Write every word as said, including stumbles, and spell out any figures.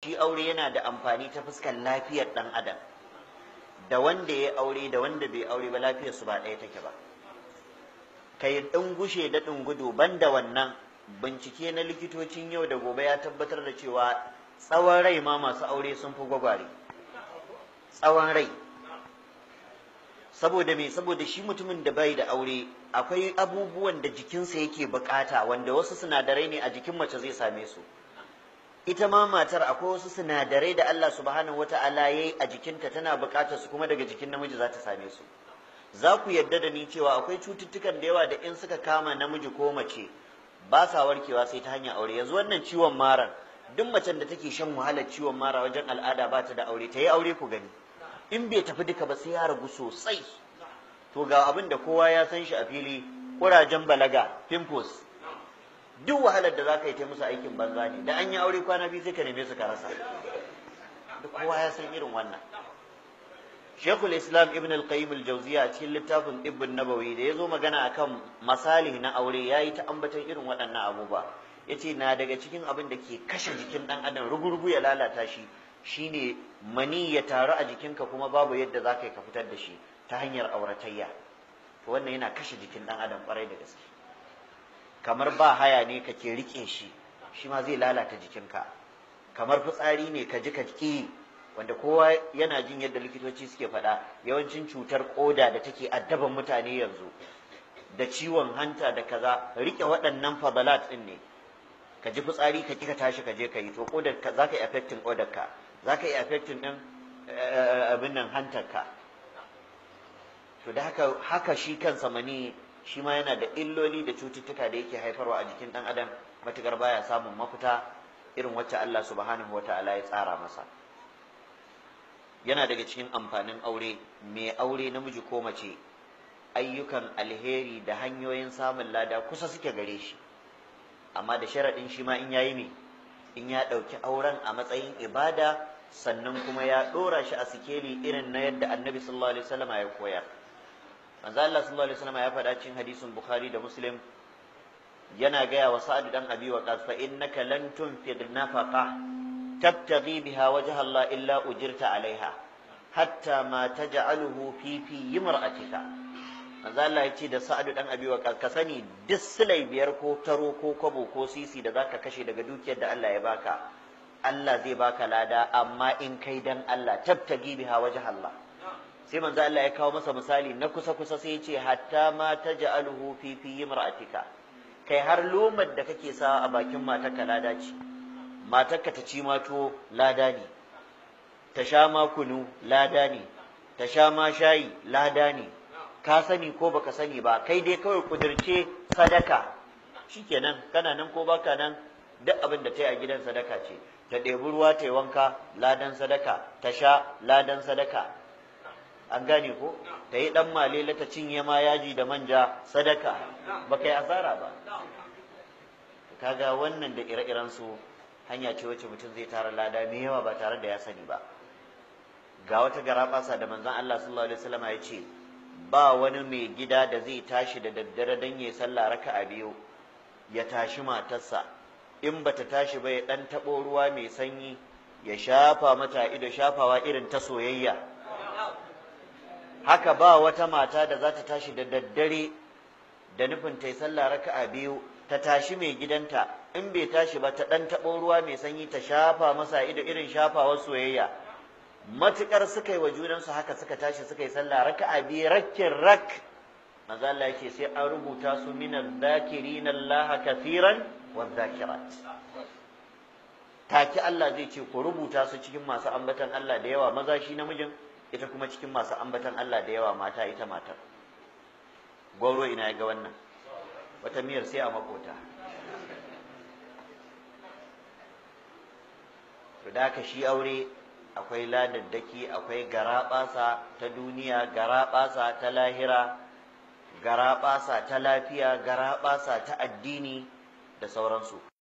shi aure yana da amfani ta fuskar lafiyar ɗan adam, da wanda ya aure da wanda bai aure ba lafiyar su ba ɗaya take ba. Kai ɗin gushe da ɗin gudu banda wannan, bincike na likitocin yau da gobe ya tabbatar da cewa tsawon rai ma masu aure sun fi gwagware. Tsawon rai. Saboda me? Saboda shi mutumin da bai da aure akwai abubuwan da jikinsa yake bukata wanda wasu sinadarai ne a jikin mace zai same su. Ita ma matar akwai wasu sinadarai da Allah subhanahu wata'ala yayi a jikinta tana bukatar su kuma daga jikin namiji za ta same su. Za ku yarda da ni cewa akwai cututtukan da yawa da in suka kama namiji ko mace ba sa warkewa sai ta hanyar aure. Yanzu wannan ciwon mara, duk macen da take shan wahalar ciwon mara wajen al'ada ba ta da aure, ta yi aure ku gani. In bai tafi duka ba sai ya ragu sosai. To ga abin da kowa ya san shi a fili, kurajen balaga, pimples. Duk wahalar da za ka yi ta musu aikin banza ne, da an yi aure kwana biyu sai ka neme su ka rasa. Duk kowa ya san irin wannan. Shekul Islam Ibn al-Qayyim al-Jawziyya a cikin littafin Ibn Nabawi da ya zo magana akan masalih na aure ya yi ta ambatan irin waɗannan abubuwa. Ya ce na daga cikin abin da ke kashe jikin ɗan adam rugurugu ya lalata shi shine mani ya taru a jikinka kuma babu yadda za ka yi ka fitar da shi ta hanyar auratayya. To wannan yana kashe jikin ɗan adam ƙwarai da gaske. Kamar ba haya ne kake riƙe shi, shi ma zai lalata jikinka. Kamar fitsari ne ka ji ka ƙi, wanda kowa yana jin yadda likitoci suke faɗa yawancin cutar ƙoda da take addaban mutane yanzu da ciwon hanta da kaza riƙe waɗannan fadalat ɗin ne. Ka ji fitsari ka ƙi ka tashi ka je ka yi, to ƙodar ka za ka yi affecting ƙodar ka, za ka yi affecting ɗin abin nan hantar ka. To da haka haka shi kansa mani shi ma yana da illoli da cututtuka da yake haifarwa a jikin ɗan adam matuƙar baya samun mafita irin wacce Allah subhanahu wata'ala ya tsara masa. Yana daga cikin amfanin aure, mai aure namiji ko mace, ayyukan alheri da hanyoyin samun lada kusa suke gare shi, amma da sharaɗin shi ma in yayi me in ya ɗauki auren a matsayin ibada, sannan kuma ya ɗora shi a sikeli irin na yadda annabi sallallahu alaihi wasallam ya koyar. Manzo Allah sallallahu alaihi wasallam ya faɗa cikin hadisin Bukhari da Muslim, yana gaya wa Sa'ad dan Abi Waqqas, fa innaka lan tunfiq nafaqa tabtaghi biha wajha Allah illa ujirta alaiha hatta ma taj'aluhu fi fi imra'atika. Manzo Allah ya ce da Sa'ad dan Abi Waqqas, ka sani duk silai biyar ko taro ko kwabo ko sisi da zaka kashe daga dukiyar da Allah ya baka, Allah zai baka lada, amma in kai dan Allah tabtaghi biha wajha Allah. Sai manzo Allah ya kawo masa misali na kusa kusa sai ya ce hatta ma taj'aluhu fi fi imra'atika, kai har lomar da kake sa a bakin matarka lada ce. Matarka ta ci ma tuwo lada ne, ta sha ma kunu lada ne, ta sha ma shayi lada ne. Ka sani ko baka sani ba, kai dai kawai kudirce sadaka, shikenan kana nan ko baka nan duk abin da ta yi a gidan sadaka ce. Ta ɗebi ruwa ta yi wanka ladan sadaka, ta sha ladan sadaka, an gane ko? Ta yi ɗan malela ta cinye ma yaji da manja sadaka, ba kai asara ba. Kaga wannan da ire-iren su hanya ce wacce mutum zai tara lada mai yawa ba tare da ya sani ba. Ga wata garaɓasa da manzon Allah sallallahu alaihi wasallam ya ce, ba wani mai gida da zai tashi da daddare don ya sallah raka'a biyu ya tashi matarsa, in bata tashi ba ya ɗan taɓo ruwa mai sanyi ya shafa mata ido shafawa irin ta soyayya. Haka ba wata mata da za ta tashi da daddare da nufin ta yi sallah raka'a biyu ta tashi mai gidanta, in bai tashi ba ta ɗan taɓo ruwa mai sanyi ta shafa masa ido irin shafawar soyayya. Matuƙar suka yi wa junansu haka suka tashi suka yi sallah raka'a biyu rakkin rak, manzo Allah yake sai an rubuta su minaz zakirina Allah kathiran waz zakirat. Take Allah zai ce ku rubuta su cikin masu ambatan Allah da yawa maza shi namijin, ita kuma cikin masu ambatan Allah da yawa mata ita matar. Gwauro ina ya ga wannan, wata miyar sai a makota. To da haka shi aure akwai ladaddaki, akwai garaɓasa ta duniya, garaɓasa ta lahira, garaɓasa ta lafiya, garaɓasa ta addini da sauransu.